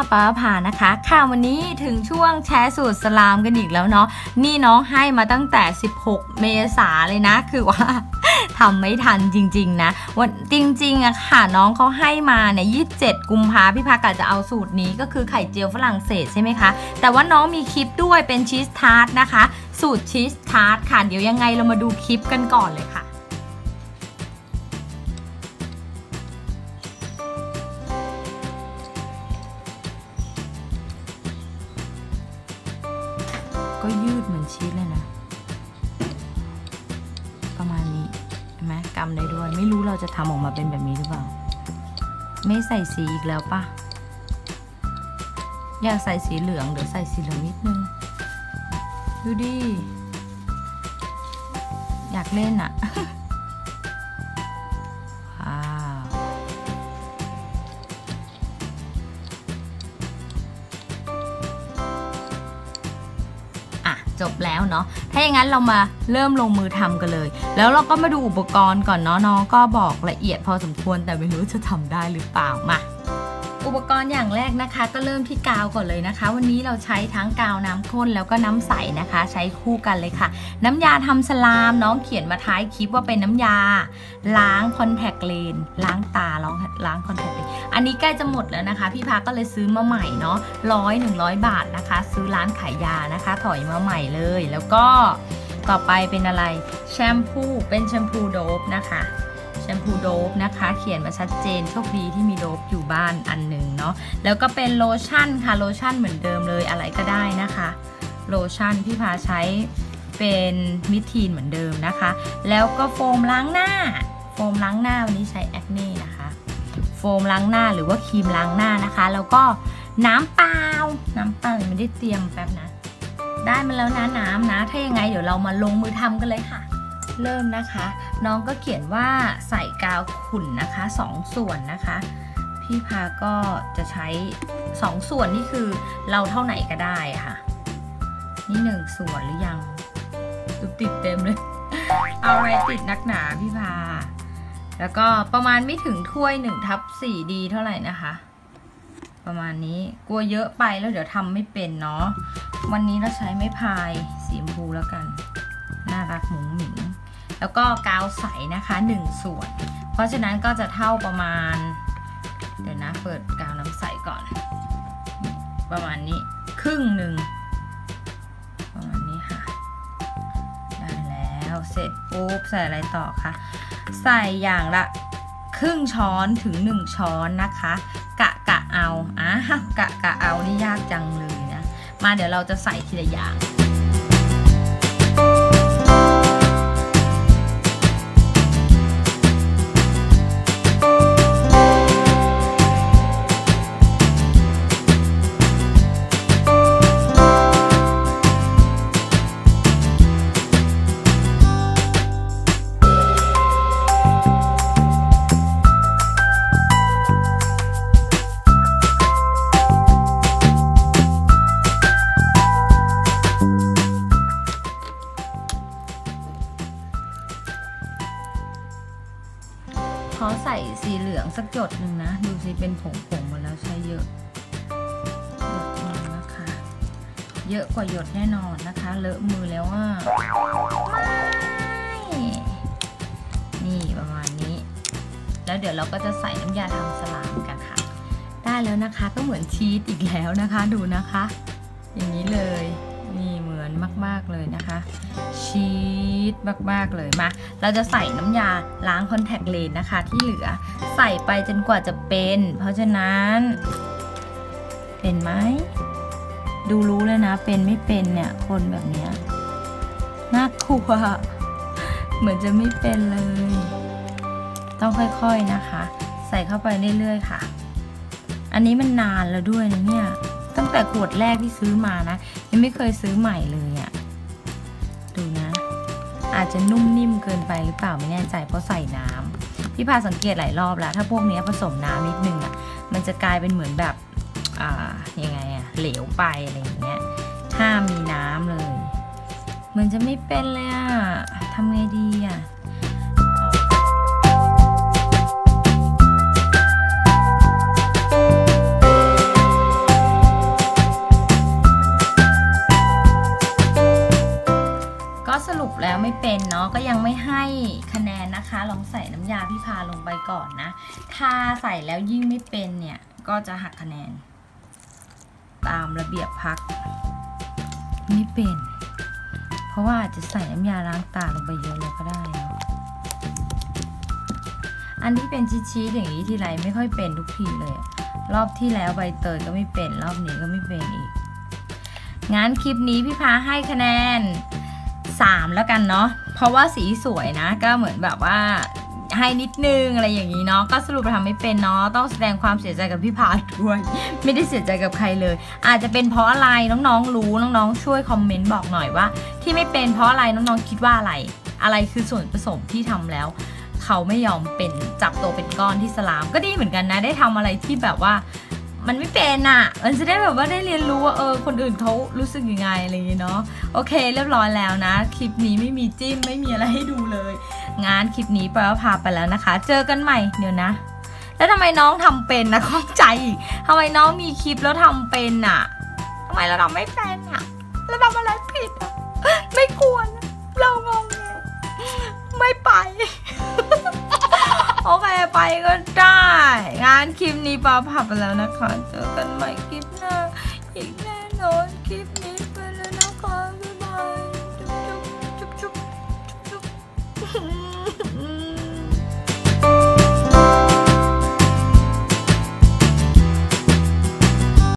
ป้าพานะคะค่ะวันนี้ถึงช่วงแชร์สูตรสลามกันอีกแล้วเนาะนี่น้องให้มาตั้งแต่16 เมษาเลยนะคือว่าทำไม่ทันจริงๆนะวันจริงๆอะค่ะน้องเขาให้มาเนี่ย27 กุมภาพี่พากะจะเอาสูตรนี้ก็คือไข่เจียวฝรั่งเศสใช่ไหมคะแต่ว่าน้องมีคลิปด้วยเป็นชีสทาร์ตนะคะสูตรชีสทาร์ตค่ะเดี๋ยวยังไงเรามาดูคลิปกันก่อนเลยค่ะก็ยืดเหมือนชีสเลยนะประมาณนี้เห็นไหมกำได้ด้วยไม่รู้เราจะทำออกมาเป็นแบบนี้หรือเปล่าไม่ใส่สีอีกแล้วปะอยากใส่สีเหลืองเดี๋ยวใส่สีเหลืองนิดนึงดูดิอยากเล่นอ่ะว้าวจบแล้วเนาะถ้าอย่างนั้นเรามาเริ่มลงมือทำกันเลยแล้วเราก็มาดูอุปกรณ์ก่อนเนาะน้องก็บอกละเอียดพอสมควรแต่ไม่รู้จะทำได้หรือเปล่ามาอุปกรณ์อย่างแรกนะคะก็เริ่มที่กาวก่อนเลยนะคะวันนี้เราใช้ทั้งกาวน้ำข้นแล้วก็น้ำใสนะคะใช้คู่กันเลยค่ะน้ำยาทำสลามน้องเขียนมาท้ายคลิปว่าเป็นน้ำยาล้างคอนแทคเลนส์ล้างตาล้างคอนแทคเลนส์อันนี้ใกล้จะหมดแล้วนะคะพี่พาก็เลยซื้อมาใหม่เนาะ100 บาทนะคะซื้อร้านขายยานะคะถอยมาใหม่เลยแล้วก็ต่อไปเป็นอะไรแชมพูเป็นแชมพูโดบนะคะแชมพูโดบนะคะเขียนมาชัดเจนโชคดีที่มีโดบอยู่บ้านอันหนึ่งเนาะแล้วก็เป็นโลชั่นค่ะโลชั่นเหมือนเดิมเลยอะไรก็ได้นะคะโลชั่นพี่พาใช้เป็นมิทีนเหมือนเดิมนะคะแล้วก็โฟมล้างหน้าวันนี้ใช้แอคเน่นะคะโฟมล้างหน้าหรือว่าครีมล้างหน้านะคะแล้วก็น้ำเปล่าไม่ได้เตรียมแป๊บนะได้มาแล้วนะน้ำนะถ้ายังไงเดี๋ยวเรามาลงมือทำกันเลยค่ะเริ่มนะคะน้องก็เขียนว่าใส่กาวขุ่นนะคะ2 ส่วนนะคะพี่พาก็จะใช้2 ส่วนนี่คือเราเท่าไหนก็ได้ค่ะนี่1 ส่วนหรือยังติดเต็มเลยเอาอะไรติดนักหนาพี่พาแล้วก็ประมาณไม่ถึงถ้วย1/4ดีเท่าไหร่นะคะประมาณนี้กลัวเยอะไปแล้วเดี๋ยวทำไม่เป็นเนาะวันนี้เราใช้ไม้พายสีชมพูแล้วกันน่ารักหมุงหมิงแล้วก็กาวใสนะคะ1 ส่วนเพราะฉะนั้นก็จะเท่าประมาณเดี๋ยวนะเปิดกาวน้ำใสก่อนประมาณนี้ครึ่งหนึ่งประมาณนี้ค่ะได้แล้วเสร็จปุ๊บใส่อะไรต่อคะใส่อย่างละครึ่งช้อนถึง1 ช้อนนะคะกะเอากะเอานี่ยากจังเลยนะมาเดี๋ยวเราจะใส่ทีละอย่างขอใส่สีเหลืองสักหยดหนึ่งนะดูสิเป็นผงหมดแล้วใช้เยอะหยดนึงนะคะเยอะกว่าหยดแน่นอนนะคะเลอะมือแล้วว่านี่ประมาณนี้แล้วเดี๋ยวเราก็จะใส่น้ำยาทำสลามกันค่ะได้แล้วนะคะก็เหมือนชีสอีกแล้วนะคะดูนะคะอย่างนี้เลยนี่เหมือนมากๆเลยนะคะชีสมากๆเลยมาเราจะใส่น้ำยาล้างคอนแทคเลนส์นะคะที่เหลือใส่ไปจนกว่าจะเป็นเพราะฉะนั้นเป็นไหมดูรู้เลยนะเป็นไม่เป็นเนี่ยคนแบบเนี้ยน่ากลัวเหมือนจะไม่เป็นเลยต้องค่อยๆนะคะใส่เข้าไปเรื่อยๆค่ะอันนี้มันนานแล้วด้วยนะเนี่ยตั้งแต่ขวดแรกที่ซื้อมานะยังไม่เคยซื้อใหม่เลยอะดูนะอาจจะนุ่มนิ่มเกินไปหรือเปล่าไม่แน่ใจเพราะใส่น้ำพี่พาสังเกตหลายรอบแล้วถ้าพวกนี้ผสมน้ำนิดนึงอะมันจะกลายเป็นเหมือนแบบยังไงอะเหลวไปอะไรอย่างเงี้ยห้ามมีน้ำเลยเหมือนจะไม่เป็นเลยอะทำไงดีอะรุปแล้วไม่เป็นเนาะก็ยังไม่ให้คะแนนนะคะลองใส่น้ำยาพี่พาลงไปก่อนนะถ้าใส่แล้วยิ่งไม่เป็นเนี่ยก็จะหักคะแนนตามระเบียบพรรคไม่เป็นเพราะว่าอาจจะใส่น้ำยาล้างตาลงไปเยอะเลยก็ได้เนาะอันที่เป็นชี้ๆอย่างนี้ทีไรไม่ค่อยเป็นทุกทีเลยรอบที่แล้วใบเตยก็ไม่เป็นรอบนี้ก็ไม่เป็นอีกงั้นคลิปนี้พี่พาให้คะแนน3แล้วกันเนาะเพราะว่าสีสวยนะก็เหมือนแบบว่าให้นิดนึงอะไรอย่างนี้เนาะก็สรุปทำไม่เป็นเนาะต้องแสดงความเสียใจกับพี่พาด้วยไม่ได้เสียใจกับใครเลยอาจจะเป็นเพราะอะไรน้องๆรู้น้องๆช่วยคอมเมนต์บอกหน่อยว่าที่ไม่เป็นเพราะอะไรน้องๆคิดว่าอะไรคือส่วนผสมที่ทำแล้วเขาไม่ยอมเป็นจับตัวเป็นก้อนที่สลามก็ดีเหมือนกันนะได้ทำอะไรที่แบบว่ามันไม่เป็นอ่ะมันจะได้แบบว่าได้เรียนรู้ว่าคนอื่นเขารู้สึกยังไงอะไรอย่างเงี้ยเนาะโอเคเรียบร้อยแล้วนะคลิปนี้ไม่มีจิ้มไม่มีอะไรให้ดูเลยงานคลิปนี้ปอยพาไปแล้วนะคะเจอกันใหม่เดี๋ยวนะแล้วทำไมน้องทำเป็นนะข้องใจอีกทำไมน้องมีคลิปแล้วทำเป็นอ่ะทำไมเราทำไม่เป็นอ่ะเราทำอะไรผิดอ่ะไม่ควรเรางงไม่ไปโอเคไปก็ได้งานคลิปนี้ปาผับไปแล้วนะคะเจอกันใหม่คลิปหน้าอีก